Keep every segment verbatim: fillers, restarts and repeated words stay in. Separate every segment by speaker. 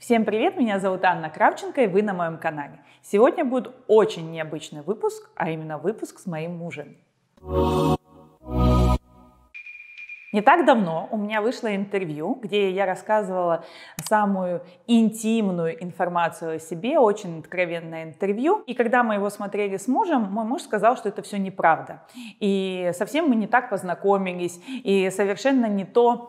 Speaker 1: Всем привет, меня зовут Анна Кравченко, и вы на моем канале. Сегодня будет очень необычный выпуск, а именно выпуск с моим мужем. Не так давно у меня вышло интервью, где я рассказывала самую интимную информацию о себе, очень откровенное интервью. И когда мы его смотрели с мужем, мой муж сказал, что это все неправда. И совсем мы не так познакомились, и совершенно не то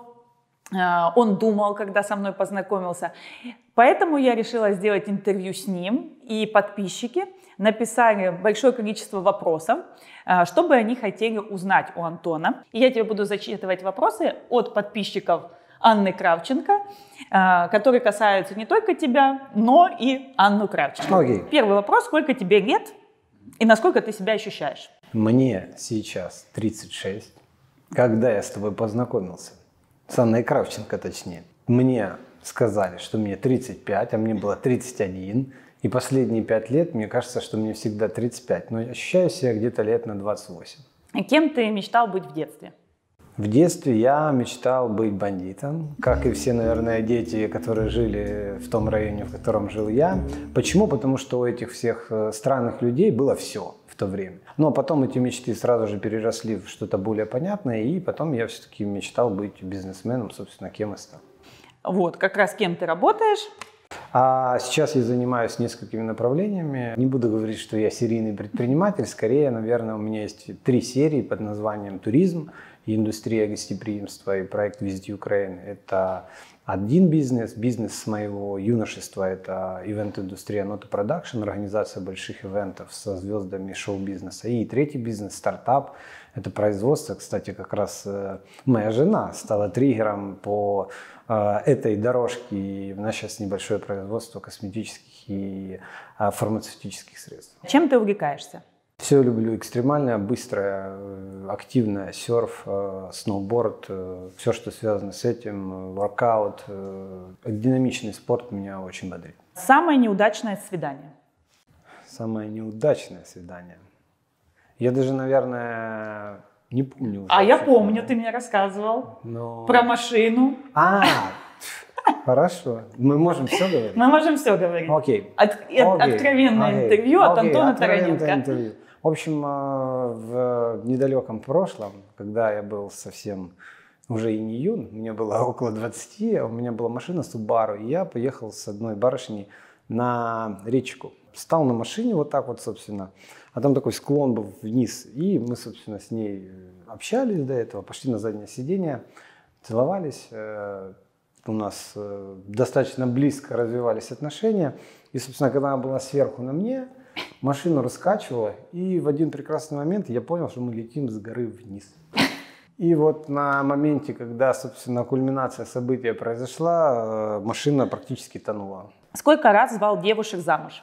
Speaker 1: он думал, когда со мной познакомился. Поэтому я решила сделать интервью с ним, и подписчики написали большое количество вопросов, что бы они хотели узнать у Антона. И я тебе буду зачитывать вопросы от подписчиков Анны Кравченко, которые касаются не только тебя, но и Анну Кравченко.
Speaker 2: Okay.
Speaker 1: Первый вопрос: сколько тебе лет и насколько ты себя ощущаешь?
Speaker 2: Мне сейчас тридцать шесть. Когда я с тобой познакомился, с Анной Кравченко точнее, мне сказали, что мне тридцать пять, а мне было тридцать один. И последние пять лет, мне кажется, что мне всегда тридцать пять. Но ощущаю себя где-то лет на двадцать восемь.
Speaker 1: И кем ты мечтал быть в детстве?
Speaker 2: В детстве я мечтал быть бандитом, как и все, наверное, дети, которые жили в том районе, в котором жил я. Почему? Потому что у этих всех странных людей было все в то время. Но потом эти мечты сразу же переросли в что-то более понятное, и потом я все-таки мечтал быть бизнесменом, собственно, кем и стал.
Speaker 1: Вот, как раз кем ты работаешь?
Speaker 2: А сейчас я занимаюсь несколькими направлениями. Не буду говорить, что я серийный предприниматель. Скорее, наверное, у меня есть три серии под названием «Туризм», «Индустрия гостеприимства» и проект «Visit Ukraine». Это один бизнес. Бизнес с моего юношества – это ивент-индустрия Noto Production, организация больших ивентов со звездами шоу-бизнеса. И третий бизнес – стартап. Это производство. Кстати, как раз моя жена стала триггером по этой дорожке. И у нас сейчас небольшое производство косметических и фармацевтических средств.
Speaker 1: Чем ты увлекаешься?
Speaker 2: Все люблю: экстремальное, быстрое, активное, серф, сноуборд, все, что связано с этим, воркаут. Динамичный спорт меня очень бодрит.
Speaker 1: Самое неудачное свидание?
Speaker 2: Самое неудачное свидание? Я даже, наверное, не помню уже.
Speaker 1: А я помню, ты мне рассказывал
Speaker 2: Но...
Speaker 1: про машину.
Speaker 2: А, хорошо. Мы можем все говорить?
Speaker 1: Мы можем все говорить.
Speaker 2: Окей.
Speaker 1: От,
Speaker 2: Окей.
Speaker 1: Откровенное
Speaker 2: Окей.
Speaker 1: интервью от
Speaker 2: Окей.
Speaker 1: Антона
Speaker 2: Откровенное
Speaker 1: Тараненко.
Speaker 2: интервью. В общем, в недалеком прошлом, когда я был совсем уже и не юн, мне было около двадцати, у меня была машина Subaru, и я поехал с одной барышней на речку. Встал на машине вот так вот, собственно, а там такой склон был вниз, и мы, собственно, с ней общались до этого, пошли на заднее сиденье, целовались, у нас достаточно близко развивались отношения, и, собственно, когда она была сверху на мне, машину раскачивала, и в один прекрасный момент я понял, что мы летим с горы вниз. И вот на моменте, когда, собственно, кульминация события произошла, машина практически тонула.
Speaker 1: Сколько раз звал девушек замуж?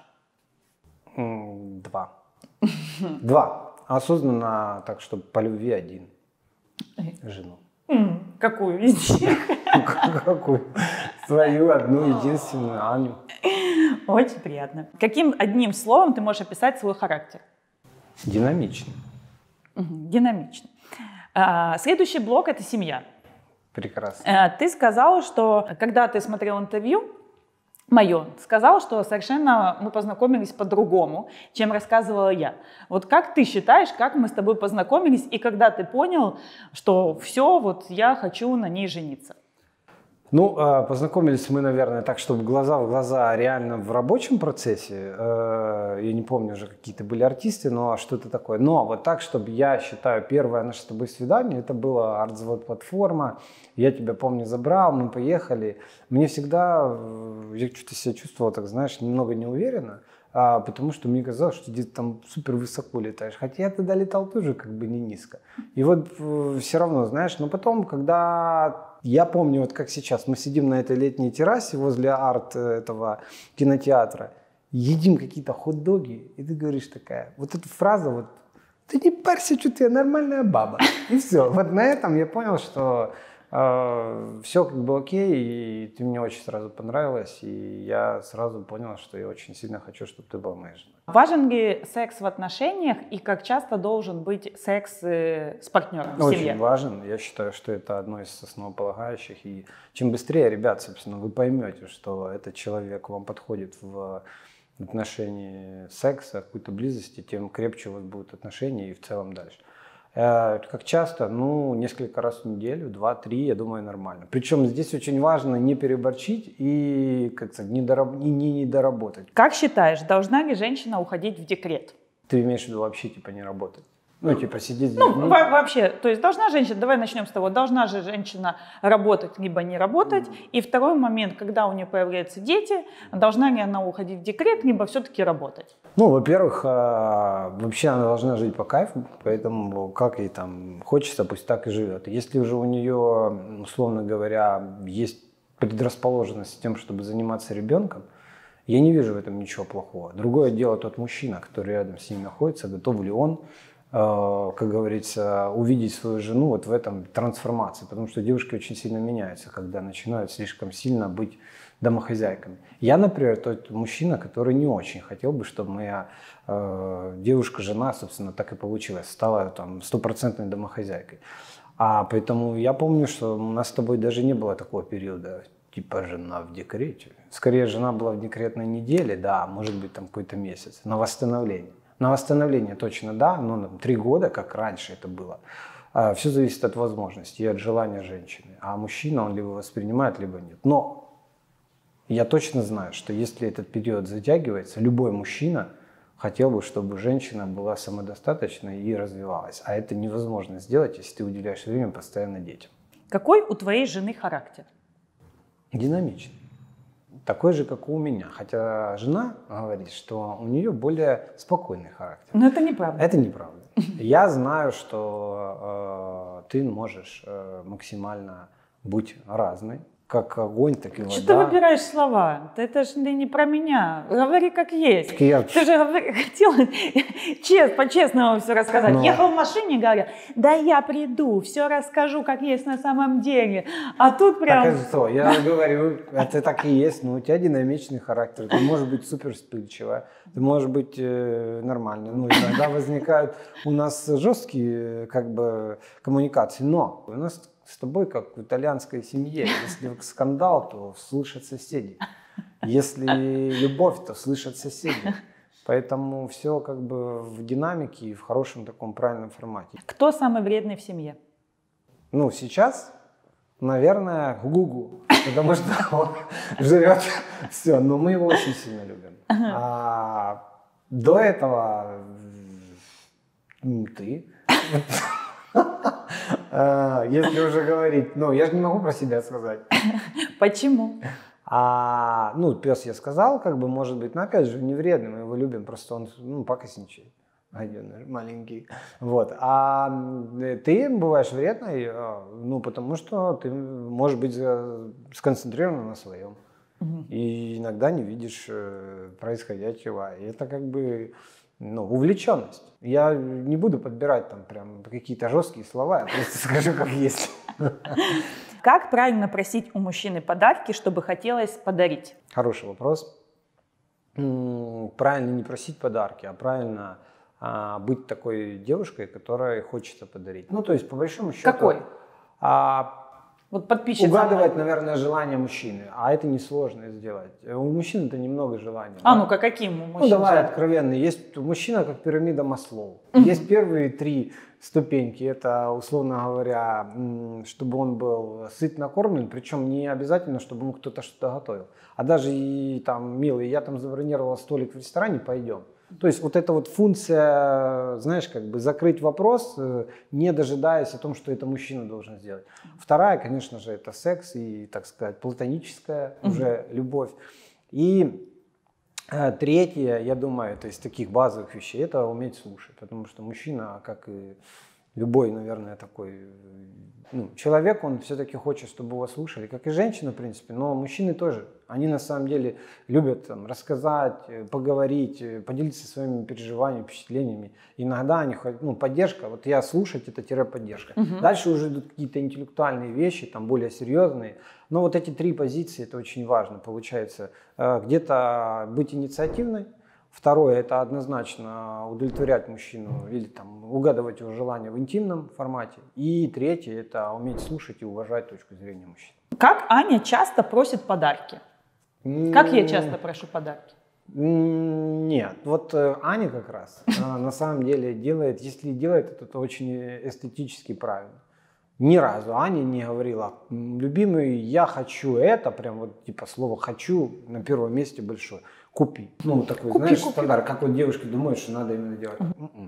Speaker 2: Два. Два. Осознанно, так что по любви один. Жену.
Speaker 1: Какую везде?
Speaker 2: Какую? Свою, одну, единственную, Аню.
Speaker 1: Очень приятно. Каким одним словом ты можешь описать свой характер?
Speaker 2: Динамичный.
Speaker 1: Угу, динамичный. А, следующий блок – это семья.
Speaker 2: Прекрасно.
Speaker 1: А, ты сказал, что когда ты смотрел интервью мое, сказал, что совершенно мы познакомились по-другому, чем рассказывала я. Вот как ты считаешь, как мы с тобой познакомились и когда ты понял, что все, вот я хочу на ней жениться?
Speaker 2: Ну, познакомились мы, наверное, так, чтобы глаза в глаза, реально в рабочем процессе. Я не помню уже, какие-то были артисты, но что-то такое. Но вот так, чтобы, я считаю, первое наше с тобой свидание, это была арт-завод-платформа. Я тебя, помню, забрал, мы поехали. Мне всегда, я что-то себя чувствовал, так знаешь, немного неуверенно, потому что мне казалось, что ты там супер высоко летаешь. Хотя я тогда летал тоже как бы не низко. И вот все равно, знаешь, но потом, когда... Я помню, вот как сейчас, мы сидим на этой летней террасе возле арт этого кинотеатра, едим какие-то хот-доги, и ты говоришь такая, вот эта фраза, вот, ты не парься, что ты нормальная баба. И все. Вот на этом я понял, что все как бы окей, и ты мне очень сразу понравилась, и я сразу понял, что я очень сильно хочу, чтобы ты была моей женой.
Speaker 1: Важен ли секс в отношениях и как часто должен быть секс с партнером в
Speaker 2: Очень
Speaker 1: семье?
Speaker 2: важен. Я считаю, что это одно из основополагающих. И чем быстрее, ребят, собственно, вы поймете, что этот человек вам подходит в отношении секса, какой-то близости, тем крепче у вас будут отношения и в целом дальше. Как часто? Ну, несколько раз в неделю, два-три, я думаю, нормально. Причем здесь очень важно не переборчить и, как сказать, не, дораб... не, не недоработать.
Speaker 1: Как считаешь, должна ли женщина уходить в декрет?
Speaker 2: Ты имеешь в виду вообще типа не работать? Ну, типа сидеть с
Speaker 1: Ну,
Speaker 2: детьми?
Speaker 1: во- вообще, то есть должна женщина, давай начнем с того, должна же женщина работать, либо не работать. Mm. И второй момент, когда у нее появляются дети, должна ли она уходить в декрет, либо все-таки работать?
Speaker 2: Ну, во-первых, вообще она должна жить по кайфу, поэтому как ей там хочется, пусть так и живет. Если уже у нее, условно говоря, есть предрасположенность к тем, чтобы заниматься ребенком, я не вижу в этом ничего плохого. Другое дело тот мужчина, который рядом с ним находится, готов ли он, как говорится, увидеть свою жену вот в этом трансформации, потому что девушки очень сильно меняются, когда начинают слишком сильно быть домохозяйками. Я, например, тот мужчина, который не очень хотел бы, чтобы моя э, девушка-жена, собственно, так и получилось, стала там стопроцентной домохозяйкой. А поэтому я помню, что у нас с тобой даже не было такого периода, типа жена в декрете. Скорее, жена была в декретной неделе, да, может быть, там какой-то месяц, на восстановление. На восстановление точно да, но там, три года, как раньше это было. А, все зависит от возможностей и от желания женщины. А мужчина, он либо воспринимает, либо нет. Но я точно знаю, что если этот период затягивается, любой мужчина хотел бы, чтобы женщина была самодостаточной и развивалась. А это невозможно сделать, если ты уделяешь время постоянно детям.
Speaker 1: Какой у твоей жены характер?
Speaker 2: Динамичный. Такой же, как и у меня. Хотя жена говорит, что у нее более спокойный характер.
Speaker 1: Но это неправда.
Speaker 2: Это неправда. Я знаю, что э, ты можешь э, максимально быть разной. Как огонь, так и вода.
Speaker 1: Что ты выбираешь слова? Это же не про меня. Говори как есть.
Speaker 2: Я...
Speaker 1: Ты же говори, хотела чест, по-честному все рассказать. Но... Ехал в машине, говорю, да я приду, все расскажу, как есть на самом деле. А тут прям...
Speaker 2: Так что, я говорю, это так и есть, но у тебя динамичный характер. Ты можешь быть супер вспыльчивая, ты можешь быть э, нормальной. Ну, иногда возникают у нас жесткие как бы коммуникации, но у нас с тобой, как в итальянской семье. Если скандал, то слышат соседи. Если любовь, то слышат соседи. Поэтому все как бы в динамике и в хорошем таком правильном формате.
Speaker 1: Кто самый вредный в семье?
Speaker 2: Ну, сейчас, наверное, Гугу. Потому что он живет все. Но мы его очень сильно любим. А до этого ты... Если уже говорить, ну, я же не могу про себя сказать.
Speaker 1: Почему?
Speaker 2: А, ну, пес я сказал, как бы, может быть, но опять же, не вредный, мы его любим, просто он, ну, пакостничает, один маленький. Вот. А ты бываешь вредной, ну, потому что ты можешь быть сконцентрирован на своем. Угу. И иногда не видишь происходящего. И это как бы... Ну, увлеченность. Я не буду подбирать там прям какие-то жесткие слова, я просто скажу, как есть.
Speaker 1: Как правильно просить у мужчины подарки, чтобы хотелось подарить?
Speaker 2: Хороший вопрос. Правильно не просить подарки, а правильно а, быть такой девушкой, которой хочется подарить. Ну, то есть, по большому счету...
Speaker 1: Какой?
Speaker 2: А,
Speaker 1: Вот подписчица.
Speaker 2: Угадывать, наверное, желание мужчины, а это несложно сделать. У мужчин это немного желаний.
Speaker 1: А
Speaker 2: да?
Speaker 1: ну-ка, каким у мужчин?
Speaker 2: Ну, давай откровенно. Есть мужчина, как пирамида Маслоу. Uh-huh. Есть первые три ступеньки. Это, условно говоря, чтобы он был сыт, накормлен, причем не обязательно, чтобы ему кто-то что-то готовил. А даже и там, милый, я там забронировал столик в ресторане, пойдем. То есть вот эта вот функция, знаешь, как бы закрыть вопрос, не дожидаясь о том, что это мужчина должен сделать. Вторая, конечно же, это секс и, так сказать, платоническая mm-hmm. уже любовь. И э, третье, я думаю, это из таких базовых вещей, это уметь слушать. Потому что мужчина, как и любой, наверное, такой ну, человек, он все-таки хочет, чтобы его слушали, как и женщина, в принципе, но мужчины тоже. Они на самом деле любят там, рассказать, поговорить, поделиться своими переживаниями, впечатлениями. Иногда они хотят, ну, поддержка, вот я слушать, это тире-поддержка. Угу. Дальше уже идут какие-то интеллектуальные вещи, там более серьезные. Но вот эти три позиции, это очень важно, получается. Где-то быть инициативной. Второе, это однозначно удовлетворять мужчину или там, угадывать его желания в интимном формате. И третье, это уметь слушать и уважать точку зрения мужчины.
Speaker 1: Как Аня часто просит подарки? Как я часто прошу подарки?
Speaker 2: Нет, вот Аня как раз на самом деле делает, если делает это, то очень эстетически правильно. Ни разу Аня не говорила: любимый, я хочу это, прям вот типа слово «хочу» на первом месте большое. Купи. Ну, такой, купи, знаешь, купи. Стандарт, как вот девушки думают, что надо именно делать. Mm-mm.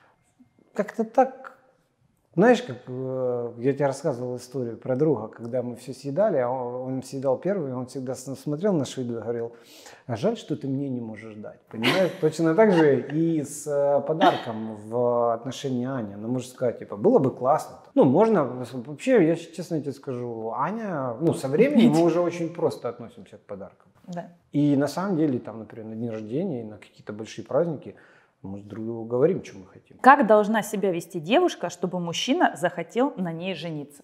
Speaker 2: Как-то так, знаешь, как э, я тебе рассказывал историю про друга, когда мы все съедали, а он, он съедал первый, он всегда смотрел на еду и говорил: а жаль, что ты мне не можешь дать. Понимаешь? Точно так же и с э, подарком в отношении Ани. Она может сказать, типа, было бы классно. Ну, можно, вообще, я честно тебе скажу, Аня, ну, со временем мы уже очень просто относимся к подаркам.
Speaker 1: Да.
Speaker 2: И на самом деле, там, например, на день рождения и на какие-то большие праздники мы друг другу говорим, что мы хотим.
Speaker 1: Как должна себя вести девушка, чтобы мужчина захотел на ней жениться?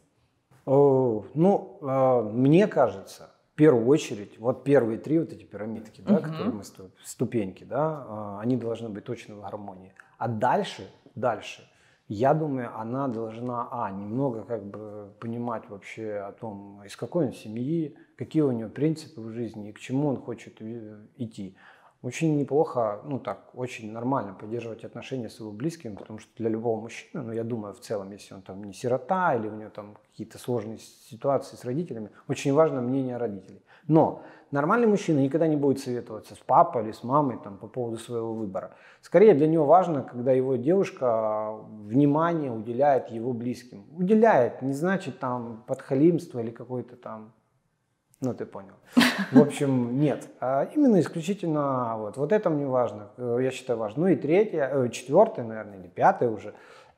Speaker 2: О, ну, э, мне кажется, в первую очередь, вот первые три вот эти пирамидки, да, угу. которые мы ступеньки, да, э, они должны быть точно в гармонии. А дальше, дальше, я думаю, она должна, а, немного как бы понимать вообще о том, из какой он семьи, какие у него принципы в жизни и к чему он хочет идти. Очень неплохо, ну так, очень нормально поддерживать отношения с его близкими, потому что для любого мужчины, ну я думаю, в целом, если он там не сирота или у него там какие-то сложные ситуации с родителями, очень важно мнение родителей. Но нормальный мужчина никогда не будет советоваться с папой или с мамой там, по поводу своего выбора. Скорее для него важно, когда его девушка внимание уделяет его близким. Уделяет, не значит там подхалимство или какой-то там... Ну, ты понял. В общем, нет. А именно исключительно вот, вот это мне важно, я считаю важно. Ну и третье, четвертое, наверное, или пятое уже,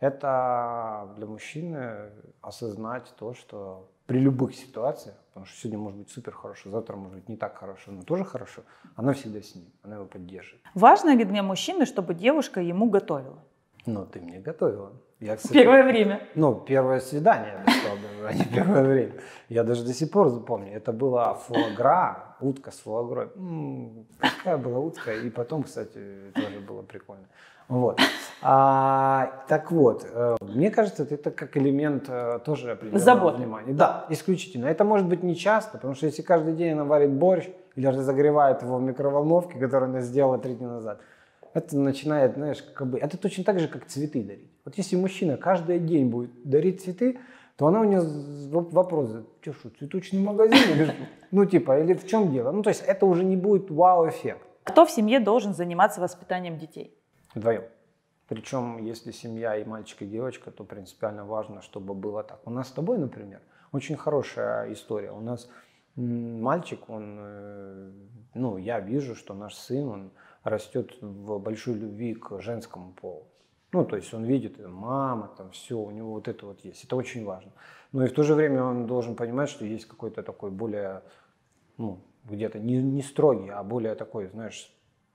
Speaker 2: это для мужчины осознать то, что при любых ситуациях, потому что сегодня может быть супер хорошо, завтра может быть не так хорошо, но тоже хорошо, она всегда с ним, она его поддерживает.
Speaker 1: Важно ли для мужчины, чтобы девушка ему готовила?
Speaker 2: Ну, ты мне готовила. Я, кстати,
Speaker 1: первое время.
Speaker 2: Ну, первое свидание, я бы сказал, даже, а не первое время. Я даже до сих пор запомню. Это была фуагра, утка с фуагрой. М-м, какая была утка. И потом, кстати, тоже было прикольно. Вот. А, так вот, мне кажется, это как элемент тоже определенного
Speaker 1: Забот.
Speaker 2: Внимания. Да, исключительно. Это может быть не часто, потому что если каждый день она варит борщ или разогревает его в микроволновке, которую она сделала три дня назад, это начинает, знаешь, как бы, это точно так же, как цветы дарить. Вот если мужчина каждый день будет дарить цветы, то она у нее вопрос: что, что, цветочный магазин? Или, ну, типа, или в чем дело? Ну, то есть это уже не будет вау-эффект.
Speaker 1: Кто в семье должен заниматься воспитанием детей?
Speaker 2: Вдвоем. Причем, если семья и мальчик, и девочка, то принципиально важно, чтобы было так. У нас с тобой, например, очень хорошая история. У нас мальчик, он, ну, я вижу, что наш сын, он растет в большой любви к женскому полу. Ну, то есть он видит, мама, там все, у него вот это вот есть. Это очень важно. Но и в то же время он должен понимать, что есть какой-то такой более, ну, где-то не, не строгий, а более такой, знаешь,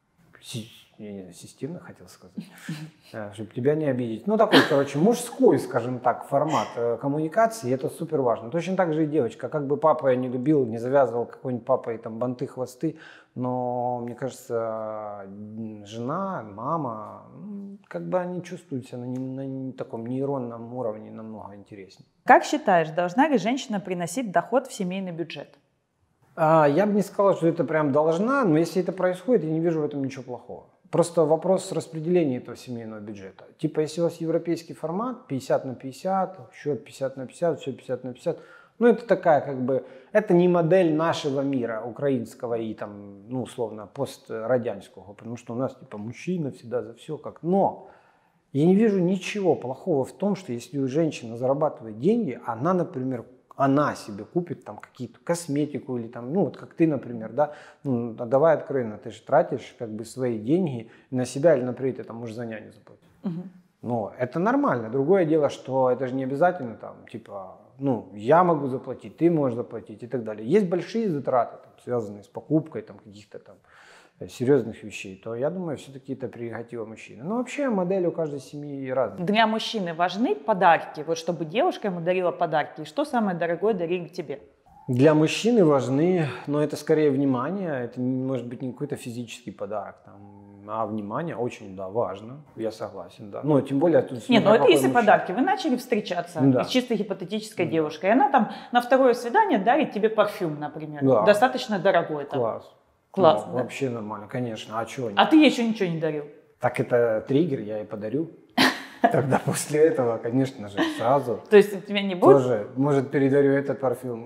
Speaker 2: системно, хотел сказать, чтобы тебя не обидеть. Ну, такой, короче, мужской, скажем так, формат коммуникации, и это супер важно. Точно так же и девочка. Как бы папа я не любил, не завязывал какой-нибудь папой там банты, хвосты, но, мне кажется, жена, мама, как бы они чувствуют себя на, на, на таком нейронном уровне намного интереснее.
Speaker 1: Как считаешь, должна ли женщина приносить доход в семейный бюджет?
Speaker 2: А, я бы не сказал, что это прям должна, но если это происходит, я не вижу в этом ничего плохого. Просто вопрос распределения этого семейного бюджета. Типа, если у вас европейский формат, пятьдесят на пятьдесят, счет пятьдесят на пятьдесят, все пятьдесят на пятьдесят, ну, это такая, как бы, это не модель нашего мира, украинского и там, ну, условно, пострадянского, потому что у нас, типа, мужчина всегда за все как. Но я не вижу ничего плохого в том, что если женщина зарабатывает деньги, она, например, она себе купит там какие-то косметику или там, ну вот как ты, например, да, ну давай откровенно, ты же тратишь как бы свои деньги на себя или, например, ты там можешь за няню заплатить. Угу. Но это нормально. Другое дело, что это же не обязательно там, типа, ну, я могу заплатить, ты можешь заплатить и так далее. Есть большие затраты, там, связанные с покупкой там, каких-то там серьезных вещей, то я думаю, все-таки это прерогатива мужчины. Но вообще модель у каждой семьи разная.
Speaker 1: Для мужчины важны подарки, вот чтобы девушка ему дарила подарки. И что самое дорогое дарили тебе?
Speaker 2: Для мужчины важны, но это скорее внимание, это не может быть не какой-то физический подарок, там, а внимание очень, да, важно, я согласен, да. Но тем более... Тут
Speaker 1: Нет, ну это если
Speaker 2: мужчина.
Speaker 1: подарки, вы начали встречаться
Speaker 2: Да.
Speaker 1: с чисто гипотетической да. девушкой, и она там на второе свидание дарит тебе парфюм, например,
Speaker 2: да.
Speaker 1: достаточно дорогой. Там.
Speaker 2: Класс.
Speaker 1: Класс,
Speaker 2: ну,
Speaker 1: да?
Speaker 2: Вообще нормально, конечно, а чего?
Speaker 1: А ты ей еще ничего не дарил?
Speaker 2: Так это триггер, я ей подарю. Тогда после этого, конечно же, сразу.
Speaker 1: То есть у тебя не будет?
Speaker 2: Тоже, может, передарю этот парфюм.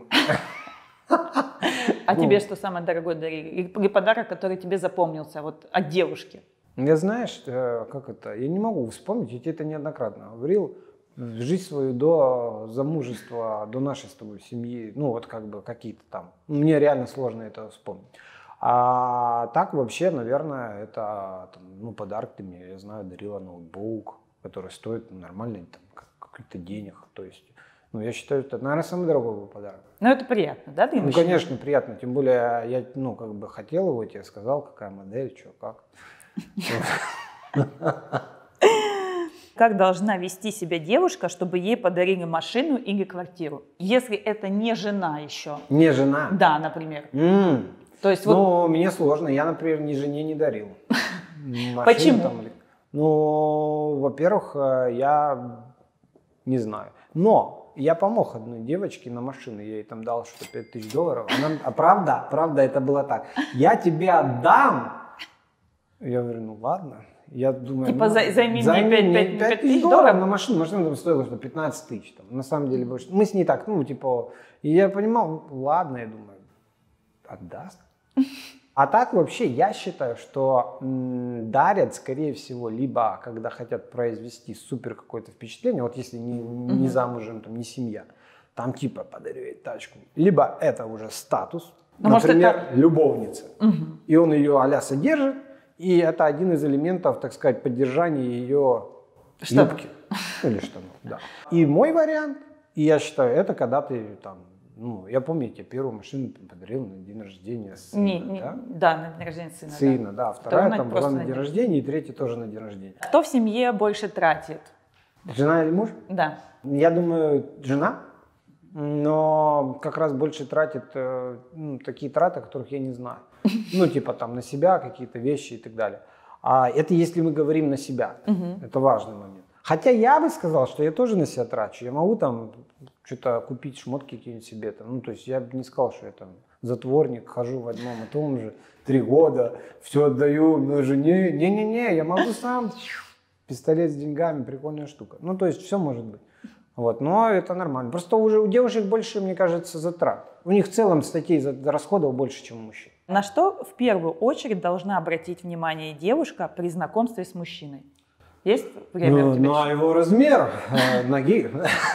Speaker 1: А тебе что самое дорогое дарили? Или подарок, который тебе запомнился вот от девушки?
Speaker 2: Я знаешь, как это, я не могу вспомнить, я тебе это неоднократно говорил, жизнь свою до замужества, до нашей с тобой семьи, ну вот как бы какие-то там, мне реально сложно это вспомнить. А так вообще, наверное, это там, ну, подарок ты мне, я знаю, дарила ноутбук, который стоит ну, нормально там, каких-то денег, то есть, ну я считаю, это, наверное, самый дорогой был подарок.
Speaker 1: Ну это приятно, да? Ты
Speaker 2: ну
Speaker 1: мужчина?
Speaker 2: Конечно, приятно, тем более я, ну как бы хотел его, тебе сказал, какая модель, что, как.
Speaker 1: Как должна вести себя девушка, чтобы ей подарили машину или квартиру? Если это не жена еще.
Speaker 2: Не жена?
Speaker 1: Да, например.
Speaker 2: Mm.
Speaker 1: То есть
Speaker 2: ну,
Speaker 1: вот...
Speaker 2: мне сложно. Я, например, ни жене не дарил.
Speaker 1: Почему?
Speaker 2: Там, ну, во-первых, я не знаю. Но я помог одной девочке на машину. Я ей там дал что-то пять тысяч долларов. Она... А правда? Правда, это было так. Я тебе отдам. Я говорю, ну ладно. Я думаю,
Speaker 1: типа
Speaker 2: ну,
Speaker 1: займи мне пять тысяч долларов
Speaker 2: на машину. Машина там стоила что пятнадцать тысяч. Там, на самом деле больше. Мы с ней так, ну, типа, и я понимал, ладно, я думаю, отдаст. А так вообще я считаю, что м, дарят, скорее всего, либо когда хотят произвести супер какое-то впечатление, вот если не, не замужем, там, не семья, там типа подарю ей тачку. Либо это уже статус, ну, например, может, это... любовница. Угу. И он ее а-ля содержит, и это один из элементов, так сказать, поддержания ее
Speaker 1: Штаны.
Speaker 2: юбки. Или штанов, да. И мой вариант, и я считаю, это когда ты там, ну, я помню, я тебе первую машину подарил на день рождения сына,
Speaker 1: не, не,
Speaker 2: да?
Speaker 1: Да, на день рождения сына.
Speaker 2: Сына, да. да. Вторая
Speaker 1: Вторая
Speaker 2: там была на день рождения, и третья тоже на день рождения.
Speaker 1: Кто в семье больше тратит?
Speaker 2: Жена или муж?
Speaker 1: Да.
Speaker 2: Я думаю, жена, но как раз больше тратит э, ну, такие траты, которых я не знаю. Ну, типа там на себя какие-то вещи и так далее. А это если мы говорим на себя. Угу. Это важный момент. Хотя я бы сказал, что я тоже на себя трачу. Я могу там что-то купить, шмотки какие-нибудь себе. Там. Ну, то есть я бы не сказал, что я там затворник, хожу в одном и том же три года, все отдаю на жене. Не-не-не, я могу сам. Пистолет с деньгами, прикольная штука. Ну, то есть все может быть. Вот, но это нормально. Просто уже у девушек больше, мне кажется, затрат. У них в целом статей за расходов больше, чем у мужчин.
Speaker 1: На что в первую очередь должна обратить внимание девушка при знакомстве с мужчиной? Есть время
Speaker 2: ну,
Speaker 1: у тебя?
Speaker 2: На его размер э, ноги.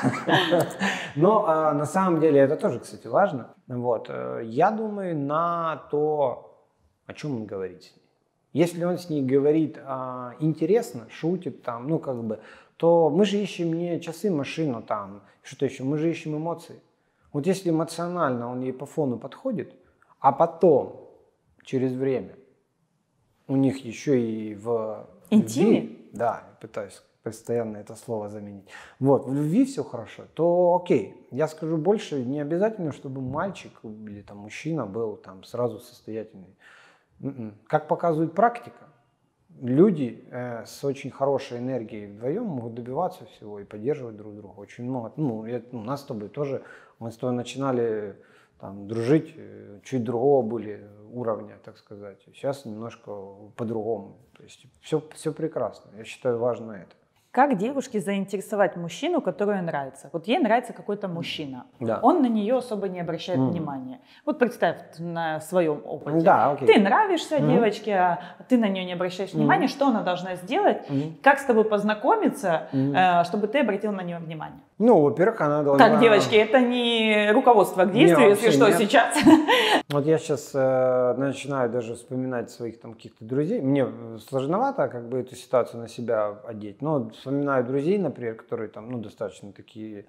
Speaker 2: Но э, на самом деле это тоже, кстати, важно. Вот, э, я думаю на то, о чем он говорит с ней. Если он с ней говорит э, интересно, шутит, там, ну как бы, то мы же ищем не часы, машину, там, что-то еще, мы же ищем эмоции. Вот если эмоционально он ей по фону подходит, а потом, через время, у них еще и в
Speaker 1: интиме,
Speaker 2: любви, да, пытаюсь постоянно это слово заменить, вот, в любви все хорошо, то окей, я скажу больше, не обязательно, чтобы мальчик или там мужчина был там сразу состоятельный. Как показывает практика, люди э, с очень хорошей энергией вдвоем могут добиваться всего и поддерживать друг друга. Очень много. Ну, я, у нас с тобой тоже, мы с тобой начинали там, дружить, чуть другого были уровня, так сказать. Сейчас немножко по-другому. То есть все, все прекрасно. Я считаю, важно это.
Speaker 1: Как девушке заинтересовать мужчину, который нравится? Вот ей нравится какой-то мужчина.
Speaker 2: Да.
Speaker 1: Он на нее особо не обращает mm. внимания. Вот представь на своем опыте.
Speaker 2: Да, окей.
Speaker 1: Ты нравишься mm. девочке, а ты на нее не обращаешь mm. внимания. Что она должна сделать? Mm. Как с тобой познакомиться, mm. чтобы ты обратил на нее внимание?
Speaker 2: Ну, во-первых, она должна...
Speaker 1: Так, девочки, это не руководство к действию, не, если что, нет. Сейчас.
Speaker 2: Вот я сейчас э, начинаю даже вспоминать своих там каких-то друзей. Мне сложновато как бы эту ситуацию на себя одеть, но вспоминаю друзей, например, которые там, ну, достаточно такие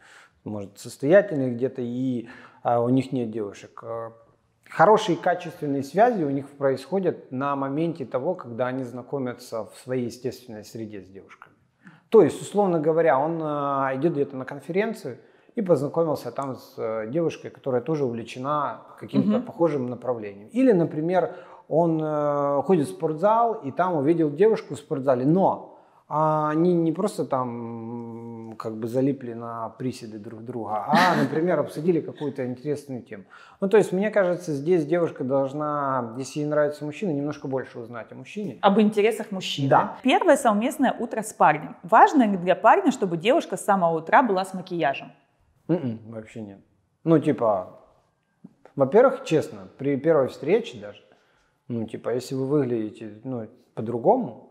Speaker 2: может, состоятельные где-то, и а, у них нет девушек. Хорошие качественные связи у них происходят на моменте того, когда они знакомятся в своей естественной среде с девушками. То есть, условно говоря, он а, идет где-то на конференцию и познакомился там с а, девушкой, которая тоже увлечена каким-то угу. похожим направлением. Или, например, он а, ходит в спортзал и там увидел девушку в спортзале, но а они не просто там как бы залипли на приседы друг друга, а, например, обсудили какую-то интересную тему. Ну, то есть, мне кажется, здесь девушка должна, если ей нравится мужчина, немножко больше узнать о мужчине.
Speaker 1: Об интересах мужчины.
Speaker 2: Да.
Speaker 1: Первое совместное утро с парнем. Важно для парня, чтобы девушка с самого утра была с макияжем?
Speaker 2: Mm-mm, вообще нет. Ну, типа, во-первых, честно, при первой встрече даже, ну, типа, если вы выглядите, ну, по-другому,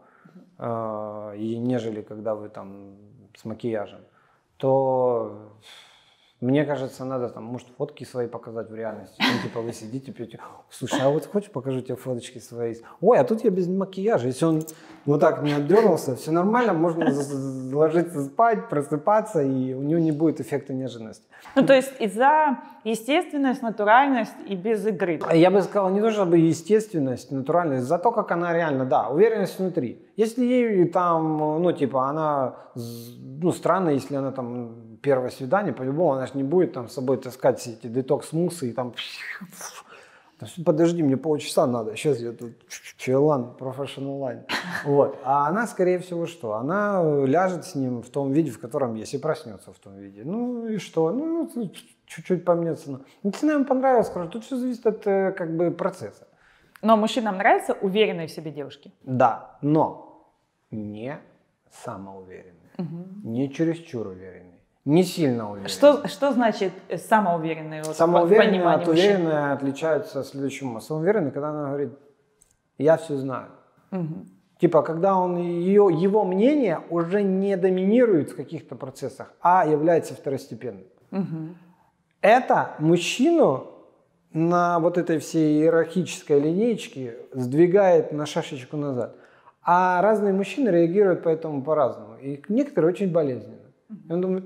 Speaker 2: и нежели когда вы там с макияжем, то мне кажется, надо там, может, фотки свои показать в реальности. Ну, типа вы сидите, пьете, слушай, а вот хочешь, покажу тебе фоточки свои? Ой, а тут я без макияжа. Если он вот так не отдернулся, все нормально, можно ложиться спать, просыпаться, и у него не будет эффекта нежности.
Speaker 1: Ну, то есть из-за естественность, натуральность и без игры.
Speaker 2: Я бы сказал, не то чтобы естественность, натуральность, за то, как она реально, да, уверенность внутри. Если ей там, ну, типа, она, ну, странно, если она там первое свидание, по-любому, она же не будет там с собой таскать все эти детокс-муссы и там... Подожди, мне полчаса надо, сейчас я тут челан, профессионал лайн. Вот. А она, скорее всего, что? Она ляжет с ним в том виде, в котором есть, и проснется в том виде. Ну и что? Ну, чуть-чуть помнется. Ну, если нам понравилось, скажу, тут все зависит от как бы процесса.
Speaker 1: Но мужчинам нравятся уверенные в себе девушки?
Speaker 2: Да, но не самоуверенные, угу. не чересчур уверенные. Не сильно уверенные.
Speaker 1: Что, что значит самоуверенные? Вот,
Speaker 2: самоуверенные от уверенные отличаются следующим. Самоуверенные, когда она говорит, я все знаю. Угу. Типа, когда он, ее, его мнение уже не доминирует в каких-то процессах, а является второстепенным. Угу. Это мужчину на вот этой всей иерархической линеечке сдвигает на шашечку назад. А разные мужчины реагируют поэтому по-разному. И некоторые очень болезненно. И он думает,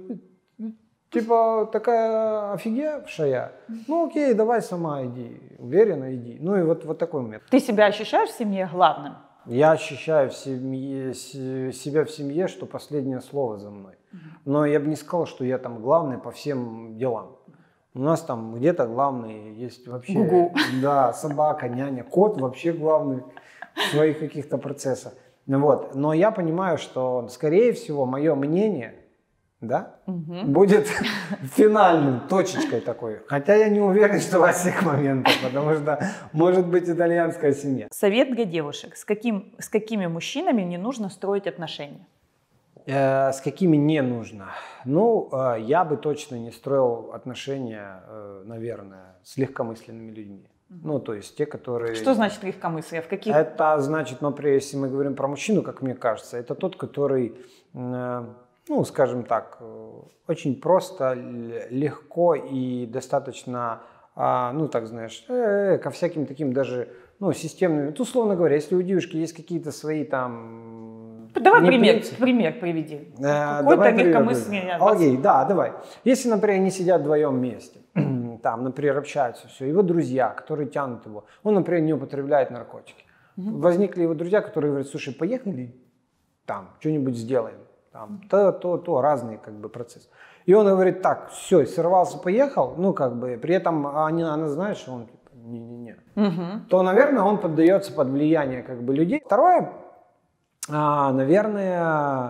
Speaker 2: типа, такая офигевшая, ну окей, давай сама иди, уверенно иди. Ну и вот, вот такой момент.
Speaker 1: Ты себя ощущаешь в семье главным?
Speaker 2: Я ощущаю в семье, себя в семье, что последнее слово за мной. Но я бы не сказал, что я там главный по всем делам. У нас там где-то главный есть вообще.
Speaker 1: Гугу.
Speaker 2: Да, собака, няня, кот вообще главный в своих каких-то процессах. Вот. Но я понимаю, что, скорее всего, мое мнение... Да? Угу. Будет финальным, точечкой такой. Хотя я не уверен, что во всех моментах, потому что может быть итальянская семья.
Speaker 1: Совет для девушек. С, каким, с какими мужчинами не нужно строить отношения?
Speaker 2: Э, с какими не нужно? Ну, э, я бы точно не строил отношения, э, наверное, с легкомысленными людьми. Угу. Ну, то есть те, которые...
Speaker 1: Что значит легкомыслие? В каких...
Speaker 2: Это значит, например, если мы говорим про мужчину, как мне кажется, это тот, который... Э, Ну, скажем так, очень просто, легко и достаточно, ну, так знаешь, ко всяким таким даже, ну, системным. Вот, условно говоря, если у девушки есть какие-то свои там...
Speaker 1: Давай пример, пример приведи. Какой-то легкомыслие.
Speaker 2: Окей, да, давай. Если, например, они сидят вдвоем вместе, там, например, общаются, все, его друзья, которые тянут его, он, например, не употребляет наркотики. Угу. Возникли его друзья, которые говорят, слушай, поехали там, что-нибудь сделаем. Там, то, то, то, разные как бы процессы. И он говорит, так, все, сорвался, поехал, ну как бы, при этом они, она знает, что он типа, не-не-не. Угу. То, наверное, он поддается под влияние как бы людей. Второе, а, наверное,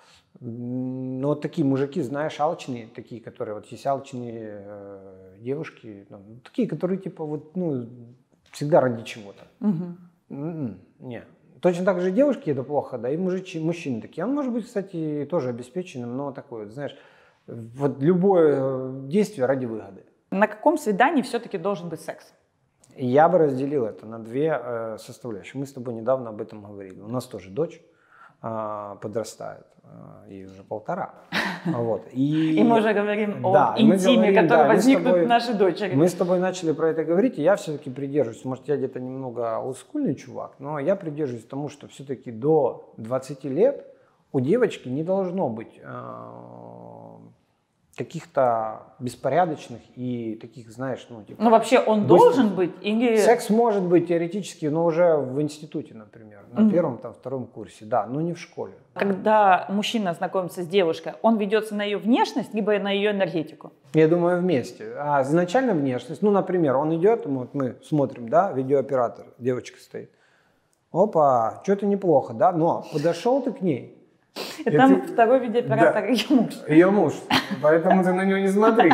Speaker 2: ну вот такие мужики, знаешь, алчные, такие, которые, вот есть алчные э, девушки, ну, такие, которые типа вот, ну, всегда ради чего-то. Угу. Нет. Точно так же девушки это плохо, да, и мужичи, мужчины такие. Он может быть, кстати, тоже обеспеченным, но такой, вот, знаешь, вот любое действие ради выгоды.
Speaker 1: На каком свидании все-таки должен быть секс?
Speaker 2: Я бы разделил это на две э, составляющие. Мы с тобой недавно об этом говорили. У нас тоже дочь э, подрастает, э, ей уже полтора. Вот. И,
Speaker 1: и мы уже говорим
Speaker 2: да,
Speaker 1: о интиме,
Speaker 2: говорим,
Speaker 1: который да, возникнут в нашей дочери.
Speaker 2: Мы с тобой начали про это говорить, и я все-таки придерживаюсь. Может, я где-то немного олдскульный чувак, но я придерживаюсь тому, что все-таки до двадцати лет у девочки не должно быть э, каких-то беспорядочных и таких, знаешь, ну, типа...
Speaker 1: Ну, вообще он
Speaker 2: быстро...
Speaker 1: должен быть или...
Speaker 2: Секс может быть теоретически, но уже в институте, например, на
Speaker 1: Mm-hmm.
Speaker 2: первом, там, втором курсе, да, но не в школе.
Speaker 1: Когда мужчина знакомится с девушкой, он ведется на ее внешность, либо на ее энергетику?
Speaker 2: Я думаю, вместе. А изначально внешность, ну, например, он идет, вот мы смотрим, да, видеооператор, девочка стоит. Опа, что-то неплохо, да, но подошел ты к ней.
Speaker 1: И там ты... второй видеооператор, да. Ее муж.
Speaker 2: Ее муж, поэтому ты на него не смотри.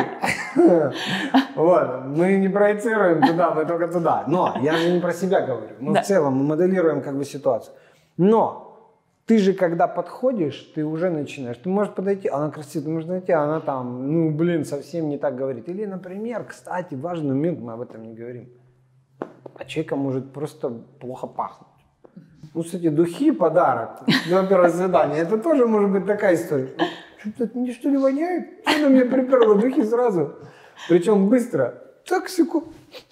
Speaker 2: Вот, мы не проецируем туда, мы только туда. Но я же не про себя говорю, мы в целом мы моделируем как бы ситуацию. Но ты же, когда подходишь, ты уже начинаешь. Ты можешь подойти, она красивая, ты можешь найти, она там, ну, блин, совсем не так говорит. Или, например, кстати, важный момент, мы об этом не говорим. А человека может просто плохо пахнуть. Ну, кстати, духи, подарок на первое свидание, это тоже может быть такая история. Что-то мне что ли воняет? Что-то мне приперло духи сразу. Причем быстро. Так, секунду.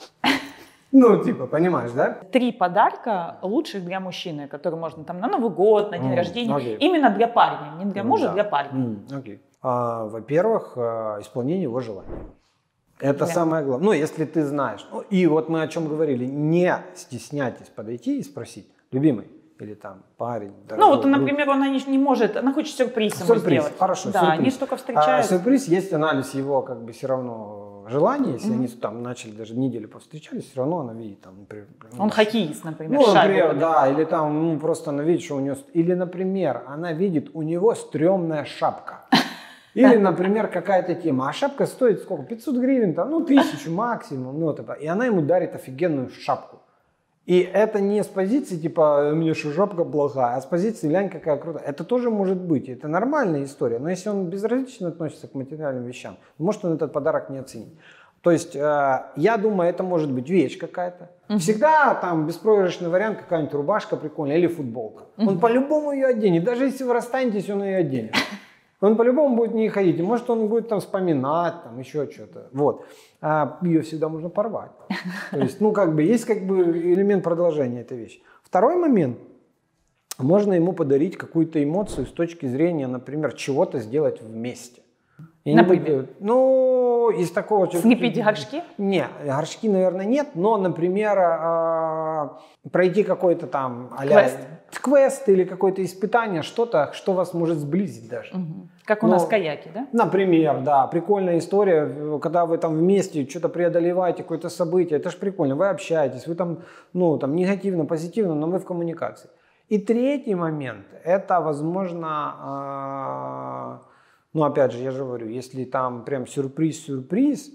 Speaker 2: Ну, типа, понимаешь, да?
Speaker 1: Три подарка лучших для мужчины, которые можно там на Новый год, на день mm, рождения. Okay. Именно для парня, не для мужа, mm, для парня.
Speaker 2: Mm, okay. а, во-первых, исполнение его желаний. Это yeah. самое главное. Ну, если ты знаешь. Ну, и вот мы о чем говорили. Не стесняйтесь подойти и спросить. Любимый или там парень.
Speaker 1: Дорогой, ну вот, например, друг. Она не, не может, она хочет сюрприз ему
Speaker 2: сюрприз,
Speaker 1: сделать.
Speaker 2: Хорошо,
Speaker 1: да,
Speaker 2: сюрприз.
Speaker 1: Они только встречаются.
Speaker 2: А, сюрприз, есть анализ его как бы все равно желаний, если mm-hmm. они там начали даже неделю повстречались, все равно она видит там, например.
Speaker 1: Он ну, хоккеист, например.
Speaker 2: Ну, например, да, или там, ну просто она видит, что у нее, или, например, она видит, у него стрёмная шапка. Или, например, какая-то тема. А шапка стоит сколько? пятьсот гривен, там, ну, тысячу максимум. Ну, это, и она ему дарит офигенную шапку. И это не с позиции, типа, у меня что, жопка плохая, а с позиции, глянь, какая крутая. Это тоже может быть, это нормальная история. Но если он безразлично относится к материальным вещам, может он этот подарок не оценить. То есть, э, я думаю, это может быть вещь какая-то. Uh-huh. Всегда там беспроигрышный вариант, какая-нибудь рубашка прикольная или футболка. Uh-huh. Он по-любому ее оденет. Даже если вы расстанетесь, он ее оденет. Он по-любому будет не ходить. И может он будет там вспоминать, там еще что-то. Вот. А ее всегда можно порвать. То есть, ну, как бы, есть как бы элемент продолжения этой вещи. Второй момент. Можно ему подарить какую-то эмоцию с точки зрения, например, чего-то сделать вместе. И
Speaker 1: например?
Speaker 2: Не, ну, из такого...
Speaker 1: Слепить горшки?
Speaker 2: Нет, горшки, наверное, нет. Но, например, э, пройти какой-то там...
Speaker 1: Квест.
Speaker 2: Квест или какое-то испытание, что-то, что вас может сблизить даже.
Speaker 1: Угу. Как у
Speaker 2: Но,
Speaker 1: нас каяки, да?
Speaker 2: Например, да. Прикольная история, когда вы там вместе что-то преодолеваете, какое-то событие. Это же прикольно. Вы общаетесь, вы там, ну, там негативно, позитивно, но вы в коммуникации. И третий момент, это, возможно... Э, Ну, опять же, я же говорю, если там прям сюрприз-сюрприз,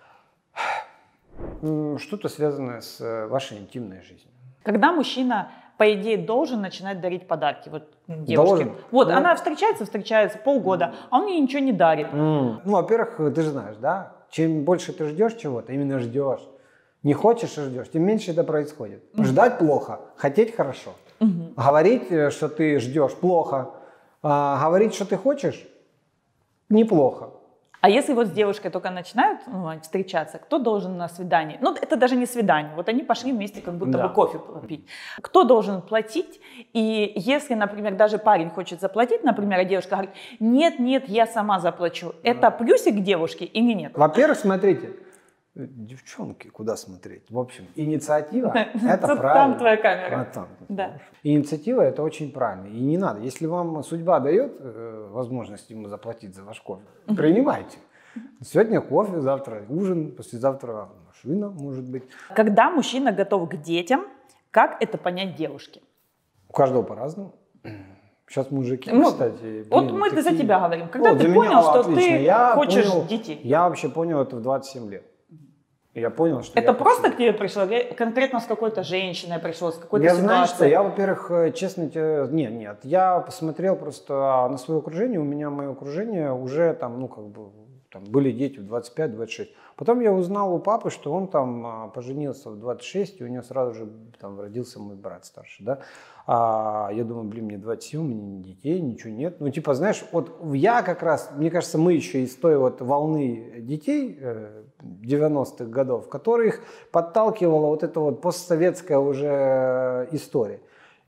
Speaker 2: что-то связанное с вашей интимной жизнью.
Speaker 1: Когда мужчина, по идее, должен начинать дарить подарки вот девушке?
Speaker 2: Должен.
Speaker 1: Вот,
Speaker 2: ну,
Speaker 1: она встречается, встречается полгода, mm. а он ей ничего не дарит.
Speaker 2: Mm. Ну, во-первых, ты же знаешь, да, чем больше ты ждешь чего-то, именно ждешь, не хочешь и ждешь, тем меньше это происходит. Mm. Ждать плохо, хотеть хорошо. Mm-hmm. Говорить, что ты ждешь, плохо. А, говорить, что ты хочешь, неплохо.
Speaker 1: А если вот с девушкой только начинают ну, встречаться, кто должен на свидании? Ну, это даже не свидание. Вот они пошли вместе как будто да. бы кофе попить. Кто должен платить? И если, например, даже парень хочет заплатить, например, а девушка говорит, нет, нет, я сама заплачу. Это плюсик девушке или нет?
Speaker 2: Во-первых, смотрите, девчонки, куда смотреть? В общем, инициатива – это правильно.
Speaker 1: Там твоя камера.
Speaker 2: А там. Да. Инициатива – это очень правильно. И не надо. Если вам судьба дает э, возможность ему заплатить за ваш кофе, принимайте. Сегодня кофе, завтра ужин, послезавтра машина, может быть.
Speaker 1: Когда мужчина готов к детям, как это понять девушке?
Speaker 2: У каждого по-разному. Сейчас мужики,
Speaker 1: ну,
Speaker 2: кстати... Блин,
Speaker 1: вот мы
Speaker 2: такие...
Speaker 1: за тебя говорим. Когда
Speaker 2: вот,
Speaker 1: ты понял,
Speaker 2: меня,
Speaker 1: что
Speaker 2: отлично.
Speaker 1: ты
Speaker 2: я
Speaker 1: хочешь
Speaker 2: понял,
Speaker 1: детей?
Speaker 2: Я вообще понял это в двадцать семь лет. Я понял, что
Speaker 1: это
Speaker 2: я
Speaker 1: просто
Speaker 2: хочу...
Speaker 1: к тебе пришло? Конкретно с какой-то женщиной пришло, с какой-то
Speaker 2: я
Speaker 1: ситуацией?
Speaker 2: Знаю, что я, во-первых, честно тебе... Нет, нет. Я посмотрел просто на свое окружение. У меня мое окружение уже там, ну, как бы, там были дети в двадцать пять - двадцать шесть. Потом я узнал у папы, что он там поженился в двадцать шесть, и у него сразу же там родился мой брат старший, да. А я думаю, блин, мне двадцать семь, у меня ни детей, ничего нет. Ну, типа, знаешь, вот я как раз, мне кажется, мы еще из той вот волны детей девяностых годов, которых подталкивала вот эта вот постсоветская уже история.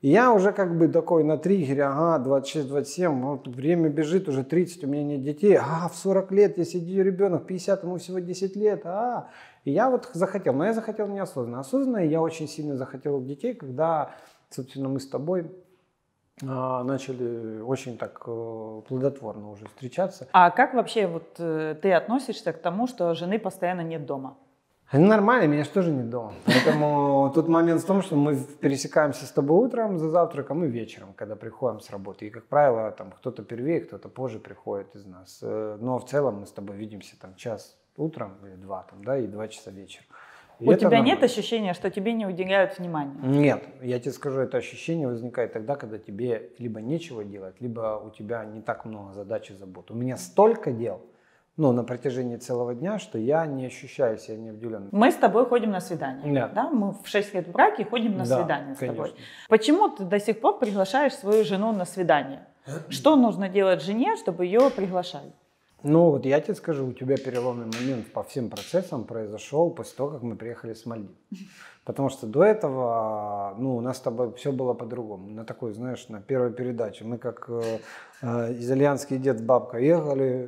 Speaker 2: И я уже как бы такой на триггере, ага, двадцать шесть двадцать семь, вот время бежит, уже тридцать, у меня нет детей, а в сорок лет, если ребенок, в пятьдесят, ему всего десять лет, а. И я вот захотел, но я захотел неосознанно. Осознанно я очень сильно захотел детей, когда, собственно, мы с тобой а, начали очень так э, плодотворно уже встречаться.
Speaker 1: А как вообще вот э, ты относишься к тому, что жены постоянно нет дома?
Speaker 2: Ну, нормально, меня же тоже нет дома. Поэтому тут момент в том, что мы пересекаемся с тобой утром за завтраком и вечером, когда приходим с работы. И, как правило, там кто-то первее, кто-то позже приходит из нас. Но в целом мы с тобой видимся там час утром или два, там, да, и два часа вечером. И
Speaker 1: У тебя
Speaker 2: нормально.
Speaker 1: нет ощущения, что тебе не уделяют внимания?
Speaker 2: Нет, я тебе скажу, это ощущение возникает тогда, когда тебе либо нечего делать, либо у тебя не так много задач и забот. У меня столько дел, ну, на протяжении целого дня, что я не ощущаю себя необделенным.
Speaker 1: Мы с тобой ходим на свидание.
Speaker 2: Да.
Speaker 1: Да? Мы в шесть лет в браке ходим на
Speaker 2: Да,
Speaker 1: свидание с тобой.
Speaker 2: конечно.
Speaker 1: Почему ты до сих пор приглашаешь свою жену на свидание? Что нужно делать жене, чтобы ее приглашали?
Speaker 2: Ну, вот я тебе скажу, у тебя переломный момент по всем процессам произошел после того, как мы приехали с Мальдив. Потому что до этого, ну, у нас с тобой все было по-другому. На такой, знаешь, на первой передаче. Мы как э, э, итальянский дед с бабкой ехали.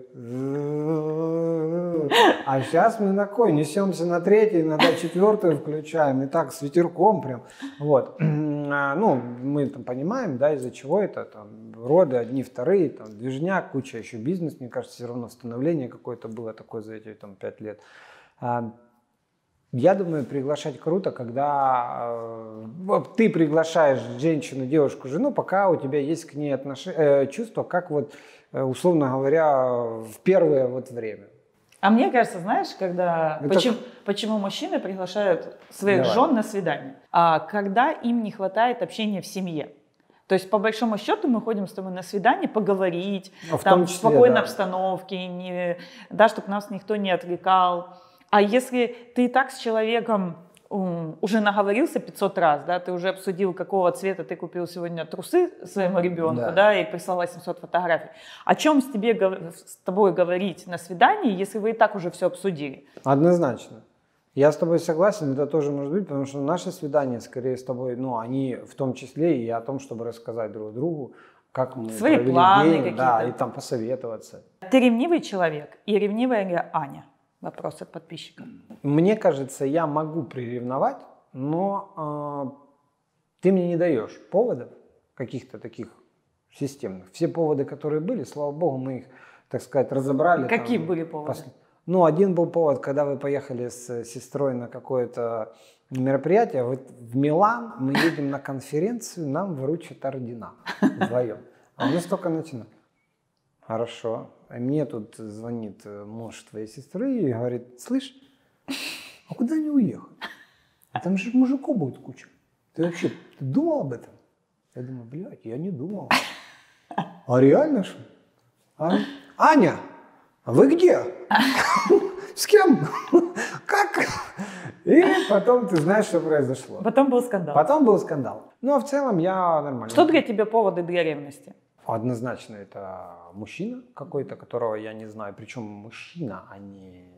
Speaker 2: А сейчас мы такой, несемся на третий, иногда четвертую включаем. И так с ветерком прям. Вот. Ну, мы там понимаем, да, из-за чего это. Там, роды одни, вторые, там, движняк, куча еще бизнес. Мне кажется, все равно становление какое-то было такое за эти там, пять лет. Я думаю, приглашать круто, когда э, ты приглашаешь женщину, девушку, жену, пока у тебя есть к ней отнош... э, чувство, как вот, э, условно говоря, в первое вот время.
Speaker 1: А мне кажется, знаешь, когда
Speaker 2: Это...
Speaker 1: почему, почему мужчины приглашают своих
Speaker 2: Давай.
Speaker 1: жен на свидание? А когда им не хватает общения в семье. То есть, по большому счету, мы ходим с тобой на свидание поговорить,
Speaker 2: в,
Speaker 1: там,
Speaker 2: том числе,
Speaker 1: в спокойной
Speaker 2: да.
Speaker 1: обстановке, не, да, чтобы нас никто не отвлекал. А если ты и так с человеком um, уже наговорился пятьсот раз, да, ты уже обсудил, какого цвета ты купил сегодня трусы своему ребенку, да,
Speaker 2: да,
Speaker 1: и прислал восемьсот фотографий. О чем с, тебе, с тобой говорить на свидании, если вы и так уже все обсудили?
Speaker 2: Однозначно. Я с тобой согласен, это тоже может быть, потому что наши свидания, скорее с тобой, ну, они в том числе и о том, чтобы рассказать друг другу, как мы
Speaker 1: свои
Speaker 2: провели
Speaker 1: планы
Speaker 2: день,
Speaker 1: какие-то.
Speaker 2: да, и там посоветоваться.
Speaker 1: Ты ревнивый человек и ревнивая ли Аня? Вопрос от подписчика.
Speaker 2: Мне кажется, я могу приревновать, но э, ты мне не даешь поводов каких-то таких системных. Все поводы, которые были, слава богу, мы их, так сказать, разобрали.
Speaker 1: Какие
Speaker 2: там,
Speaker 1: были поводы?
Speaker 2: Пос... Ну, один был повод, когда вы поехали с сестрой на какое-то мероприятие вот в Милан, мы едем на конференцию, нам вручат ордена вдвоем. А у нас только начинается. Хорошо. И мне тут звонит муж твоей сестры и говорит: слышь, а куда они уехали? Там же мужиков будет куча. Ты вообще ты думал об этом? Я думаю, блядь, я не думал. А реально что? А? Аня, а вы где? С кем? Как? И потом ты знаешь, что произошло.
Speaker 1: Потом был скандал.
Speaker 2: Потом был скандал. Ну, а в целом я нормально.
Speaker 1: Что для тебя поводы для ревности?
Speaker 2: Однозначно это мужчина какой-то, которого я не знаю. Причем мужчина, а не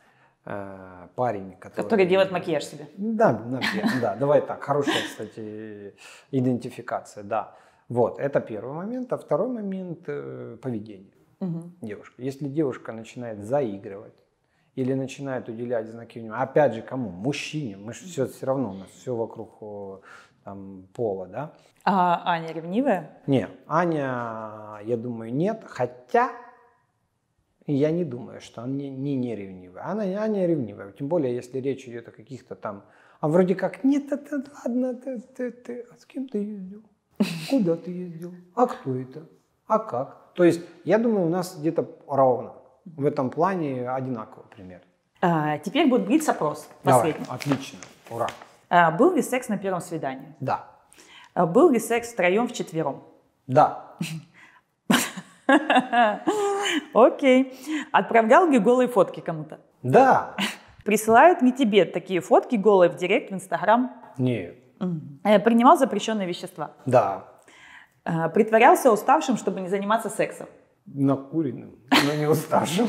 Speaker 2: э, парень, который...
Speaker 1: Который делает макияж себе.
Speaker 2: Да, да, да, давай так. Хорошая, кстати, идентификация, да. Вот, это первый момент. А второй момент э, – поведение угу. девушки. Если девушка начинает заигрывать или начинает уделять знаки внимания, опять же, кому? Мужчине. Мы же все, все равно, у нас все вокруг там, пола, да?
Speaker 1: А Аня ревнивая?
Speaker 2: Нет, Аня, я думаю, нет. Хотя я не думаю, что она не, не, не ревнивая. Она, Аня ревнивая. Тем более, если речь идет о каких-то там... А вроде как, нет, это ладно, ты, ты, ты, а с кем ты ездил? Куда ты ездил? А кто это? А как? То есть, я думаю, у нас где-то ровно. В этом плане одинаково пример.
Speaker 1: А, теперь будет блиц-опрос.
Speaker 2: Давай,
Speaker 1: Последний.
Speaker 2: отлично, ура.
Speaker 1: А, был ли секс на первом свидании?
Speaker 2: Да.
Speaker 1: А, был ли секс втроем, вчетвером?
Speaker 2: Да.
Speaker 1: Окей. Отправлял ли голые фотки кому-то?
Speaker 2: Да.
Speaker 1: Присылают ли тебе такие фотки голые в директ, в Инстаграм?
Speaker 2: Нет.
Speaker 1: Принимал запрещенные вещества?
Speaker 2: Да.
Speaker 1: Притворялся уставшим, чтобы не заниматься сексом?
Speaker 2: Накуренным, но не уставшим.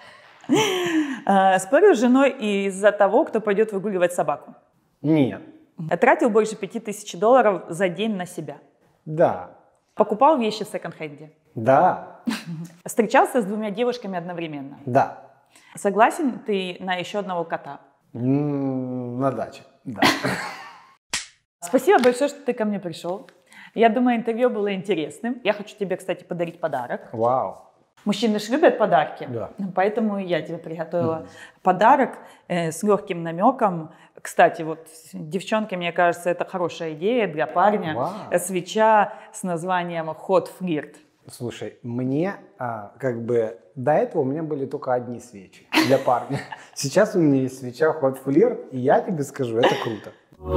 Speaker 1: Спорил с женой из-за того, кто пойдет выгуливать собаку?
Speaker 2: Нет.
Speaker 1: Тратил больше пяти тысяч долларов за день на себя?
Speaker 2: Да.
Speaker 1: Покупал вещи в секонд-хенде?
Speaker 2: Да.
Speaker 1: Встречался с двумя девушками одновременно?
Speaker 2: Да.
Speaker 1: Согласен ты на еще одного кота?
Speaker 2: М, На даче. Да.
Speaker 1: Спасибо большое, что ты ко мне пришел. Я думаю, интервью было интересным. Я хочу тебе, кстати, подарить подарок.
Speaker 2: Вау.
Speaker 1: Мужчины же любят подарки,
Speaker 2: Да.
Speaker 1: поэтому я тебе приготовила mm. подарок э, с легким намеком. Кстати, вот девчонки, мне кажется, это хорошая идея для парня.
Speaker 2: Wow.
Speaker 1: Свеча с названием «Hot Flirt».
Speaker 2: Слушай, мне а, как бы до этого у меня были только одни свечи для парня. Сейчас у меня есть свеча Hot Flirt, и я тебе скажу, это круто.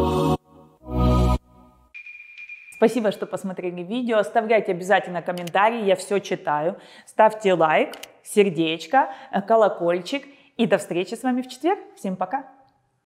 Speaker 1: Спасибо, что посмотрели видео. Оставляйте обязательно комментарии, я все читаю. Ставьте лайк, сердечко, колокольчик. И до встречи с вами в четверг. Всем пока!